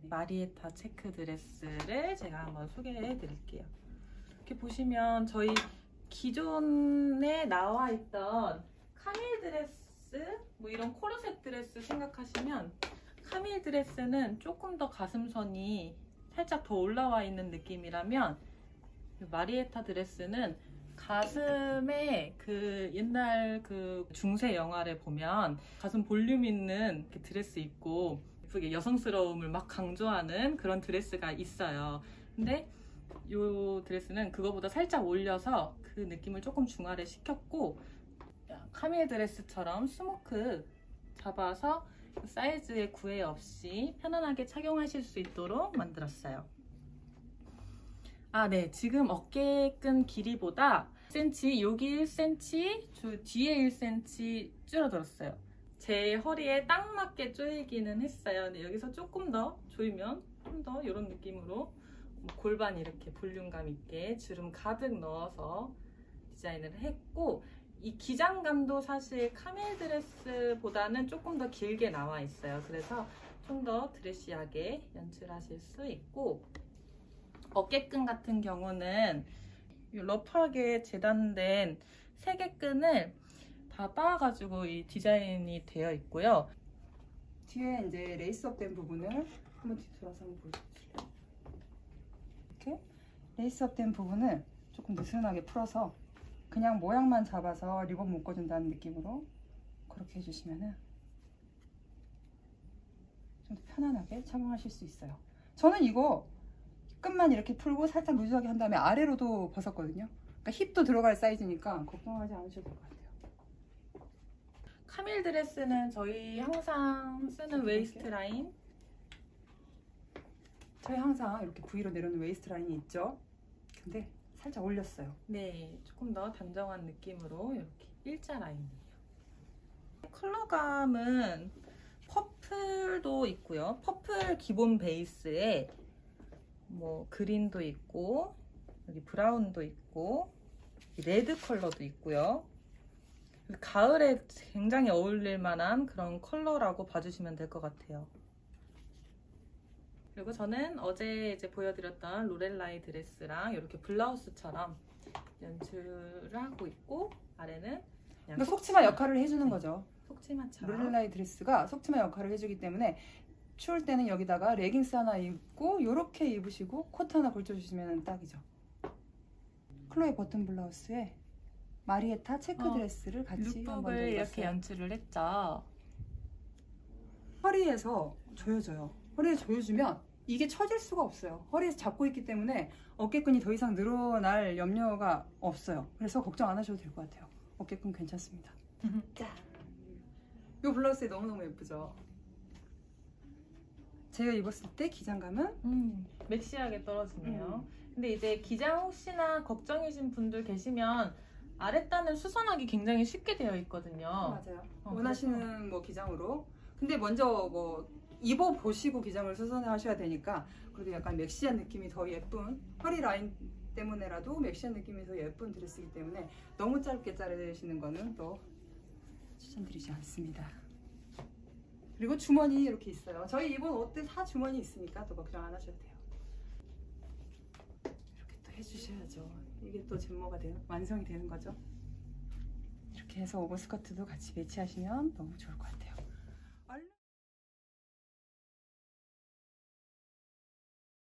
마리에타 체크 드레스를 제가 한번 소개해 드릴게요. 이렇게 보시면 저희 기존에 나와 있던 카밀 드레스, 뭐 이런 코르셋 드레스 생각하시면 카밀 드레스는 조금 더 가슴선이 살짝 더 올라와 있는 느낌이라면 마리에타 드레스는 가슴에 그 옛날 그 중세 영화를 보면 가슴 볼륨 있는 드레스 입고 예쁘게 여성스러움을 막 강조하는 그런 드레스가 있어요. 근데 이 드레스는 그거보다 살짝 올려서 그 느낌을 조금 중화를 시켰고 카밀 드레스처럼 스모크 잡아서 사이즈에 구애 없이 편안하게 착용하실 수 있도록 만들었어요. 아, 네. 지금 어깨끈 길이보다 1cm, 여기 1cm, 뒤에 1cm 줄어들었어요. 제 허리에 딱 맞게 조이기는 했어요. 근데 여기서 조금 더 조이면 좀 더 이런 느낌으로 골반 이렇게 볼륨감 있게 주름 가득 넣어서 디자인을 했고, 이 기장감도 사실 카밀 드레스보다는 조금 더 길게 나와 있어요. 그래서 좀 더 드레시하게 연출하실 수 있고, 어깨끈 같은 경우는 러프하게 재단된 3개 끈을 다 따가지고 이 디자인이 되어 있고요. 뒤에 이제 레이스업 된 부분을 한번 뒤돌아서 한번 보여드릴게요. 이렇게 레이스업 된 부분을 조금 느슨하게 풀어서 그냥 모양만 잡아서 리본 묶어준다는 느낌으로 그렇게 해주시면은 좀 더 편안하게 착용하실 수 있어요. 저는 이거 끝만 이렇게 풀고 살짝 루즈하게 한 다음에 아래로도 벗었거든요. 그러니까 힙도 들어갈 사이즈니까 걱정하지 않으셔도 될 것 같아요. 카밀 드레스는 저희 항상 쓰는 웨이스트 라인, 저희 항상 이렇게 V로 내려오는 웨이스트 라인이 있죠. 근데 살짝 올렸어요. 네, 조금 더 단정한 느낌으로 이렇게 일자 라인이에요. 컬러감은 퍼플도 있고요. 퍼플 기본 베이스에 뭐 그린도 있고, 여기 브라운도 있고, 레드 컬러도 있고요. 가을에 굉장히 어울릴 만한 그런 컬러라고 봐주시면 될 것 같아요. 그리고 저는 어제 이제 보여드렸던 로렐라이 드레스랑 이렇게 블라우스처럼 연출을 하고 있고, 아래는 그냥 속치마 역할을 해주는 거죠. 속치마처럼. 로렐라이 드레스가 속치마 역할을 해주기 때문에 추울 때는 여기다가 레깅스 하나 입고 이렇게 입으시고 코트 하나 걸쳐주시면 딱이죠. 클로에 버튼 블라우스에 마리에타 체크 드레스를 같이 한번 룩북을 이렇게 연출을 했죠. 허리에서 조여져요. 허리에 조여주면 이게 처질 수가 없어요. 허리에서 잡고 있기 때문에 어깨끈이 더 이상 늘어날 염려가 없어요. 그래서 걱정 안 하셔도 될 것 같아요. 어깨끈 괜찮습니다. 짠! 이 블라우스 너무너무 예쁘죠? 제가 입었을 때 기장감은 맥시하게 떨어지네요. 근데 이제 기장 혹시나 걱정이신 분들 계시면 아랫단을 수선하기 굉장히 쉽게 되어 있거든요. 맞아요. 원하시는 뭐 기장으로. 근데 먼저 뭐 입어보시고 기장을 수선하셔야 되니까 그래도 약간 맥시한 느낌이 더 예쁜, 허리 라인 때문에라도 맥시한 느낌이 더 예쁜 드레스이기 때문에 너무 짧게 자르시는 거는 또 추천드리지 않습니다. 그리고 주머니 이렇게 있어요. 저희 입은 옷들 다 주머니 있으니까 또 걱정 안 하셔도 돼요. 이렇게 또 해주셔야죠. 이게 또 제모가 완성이 되는 거죠. 이렇게 해서 오버스커트도 같이 매치하시면 너무 좋을 것 같아요.